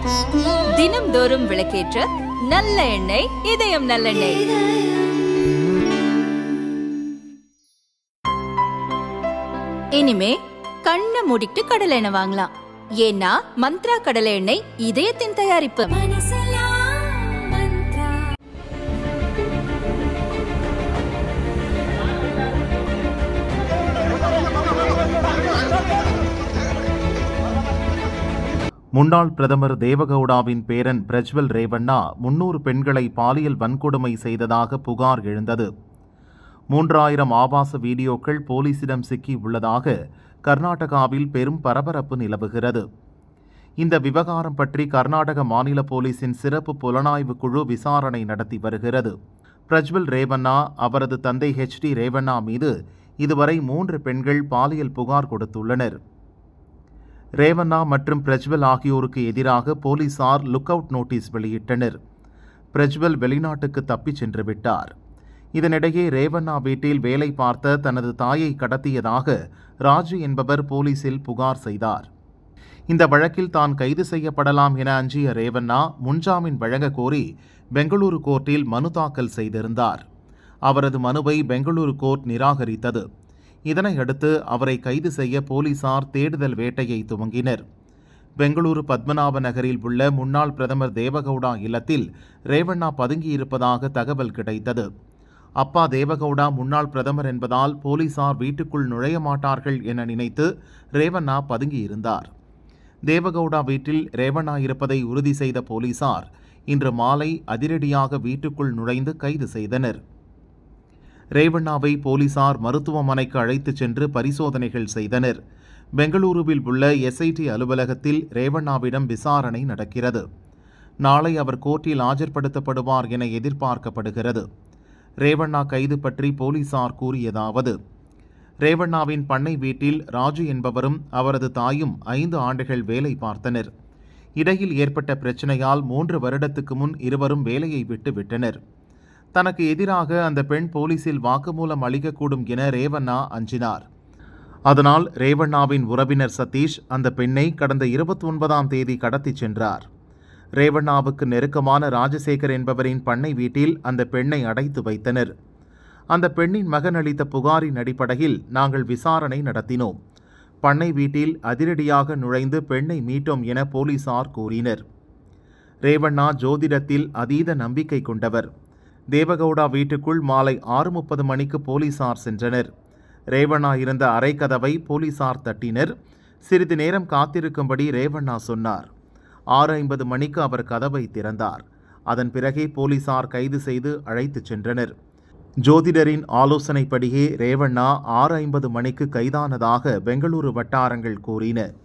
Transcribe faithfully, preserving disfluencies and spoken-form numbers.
தினம்தோறும் விளக்கேற்ற நல்ல எண்ணெய் இதயம் நல்லெண்ணெய். இனிமே கண்ணை மூடிட்டு கடலை எண்ணெய் வாங்கலாம். ஏன்னா மந்த்ரா கடலை எண்ணெய் இதயத்தின் தயாரிப்பு. முன்னாள் பிரதமர் தேவகவுடாவின் பேரன் பிரஜ்வல் ரேவண்ணா முன்னூறு பெண்களை பாலியல் வன்கொடுமை செய்ததாக புகார் எழுந்தது. மூன்றாயிரம் ஆபாச வீடியோக்கள் போலீசிடம் சிக்கி உள்ளதாக கர்நாடகாவில் பெரும் பரபரப்பு நிலவுகிறது. இந்த விவகாரம் பற்றி கர்நாடக மாநில போலீசின் சிறப்பு புலனாய்வு குழு விசாரணை நடத்தி வருகிறது. பிரஜ்வல் ரேவண்ணா, அவரது தந்தை ஹெச் டி ரேவண்ணா மீது இதுவரை மூன்று பெண்கள் பாலியல் புகார் கொடுத்துள்ளனர். ரேவண்ணா மற்றும் பிரஜ்வல் ஆகியோருக்கு எதிராக போலீசார் லுக் அவுட் நோட்டீஸ் வெளியிட்டனர். பிரஜ்வல் வெளிநாட்டுக்கு தப்பிச் சென்று விட்டார். இதனிடையே ரேவண்ணா வீட்டில் வேலை பார்த்த தனது தாயை கடத்தியதாக ராஜு என்பவர் போலீசில் புகார் செய்தார். இந்த வழக்கில் தான் கைது செய்யப்படலாம் என அஞ்சிய ரேவண்ணா முன்ஜாமீன் வழங்க கோரி பெங்களூரு கோர்ட்டில் மனு தாக்கல் செய்திருந்தார். அவரது மனுவை பெங்களூரு கோர்ட் நிராகரித்தது. இதனையடுத்து அவரை கைது செய்ய போலீசார் தேடுதல் வேட்டையை துவங்கினர். பெங்களூரு பத்மநாப நகரில் உள்ள முன்னாள் பிரதமர் தேவகவுடா இல்லத்தில் ரேவண்ணா பதுங்கியிருப்பதாக தகவல் கிடைத்தது. அப்பா தேவகவுடா முன்னாள் பிரதமர் என்பதால் போலீசார் வீட்டுக்குள் நுழைய மாட்டார்கள் என நினைத்து ரேவண்ணா பதுங்கியிருந்தார். தேவகவுடா வீட்டில் ரேவண்ணா இருப்பதை உறுதி செய்த போலீசார் இன்று மாலை அதிரடியாக வீட்டுக்குள் நுழைந்து கைது செய்தனர். ரேவண்ணாவை போலீசார் மருத்துவமனைக்கு அழைத்துச் சென்று பரிசோதனைகள் செய்தனர். பெங்களூருவில் உள்ள எஸ்ஐடி அலுவலகத்தில் ரேவண்ணாவிடம் விசாரணை நடக்கிறது. நாளை அவர் கோர்ட்டில் ஆஜர்படுத்தப்படுவார் என எதிர்பார்க்கப்படுகிறது. ரேவண்ணா கைது பற்றி போலீசார் கூறியதாவது: ரேவண்ணாவின் பண்ணை வீட்டில் ராஜு என்பவரும் அவரது தாயும் ஐந்து ஆண்டுகள் வேலை பார்த்தனர். இடையில் ஏற்பட்ட பிரச்சினையால் மூன்று வருடத்துக்கு முன் இருவரும் வேலையை விட்டு விட்டனர். தனக்கு எதிராக அந்த பெண் போலீசில் வாக்குமூலம் அளிக்கக்கூடும் என ரேவண்ணா அஞ்சினார். அதனால் ரேவண்ணாவின் உறவினர் சதீஷ் அந்த பெண்ணை கடந்த இருபத்தி ஒன்பதாம் தேதி கடத்திச் சென்றார். ரேவண்ணாவுக்கு நெருக்கமான ராஜசேகர் என்பவரின் பண்ணை வீட்டில் அந்த பெண்ணை அடைத்து வைத்தனர். அந்த பெண்ணின் மகன் அளித்த புகாரின் அடிப்படையில் நாங்கள் விசாரணை நடத்தினோம். பண்ணை வீட்டில் அதிரடியாக நுழைந்து பெண்ணை மீட்டோம் என போலீசார் கூறினர். ரேவண்ணா ஜோதிடத்தில் அதீத நம்பிக்கை கொண்டவர். தேவகவுடா வீட்டுக்குள் மாலை ஆறு முப்பது மணிக்கு போலீசார் சென்றனர். ரேவண்ணா இருந்த அறை கதவை போலீசார் தட்டினர். சிறிது நேரம் காத்திருக்கும்படி ரேவண்ணா சொன்னார். ஆறு ஐம்பது மணிக்கு அவர் கதவை திறந்தார். அதன் பிறகே போலீசார் கைது செய்து அழைத்துச் சென்றனர். ஜோதிடரின் ஆலோசனைப்படியே ரேவண்ணா ஆறு ஐம்பது மணிக்கு கைதானதாக பெங்களூரு வட்டாரங்கள் கூறின.